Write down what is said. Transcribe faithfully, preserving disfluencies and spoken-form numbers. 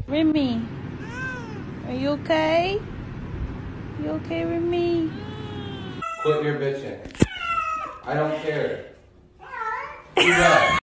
Remy, are you okay? You okay, Remy? Quit your bitching. I don't care. Do that.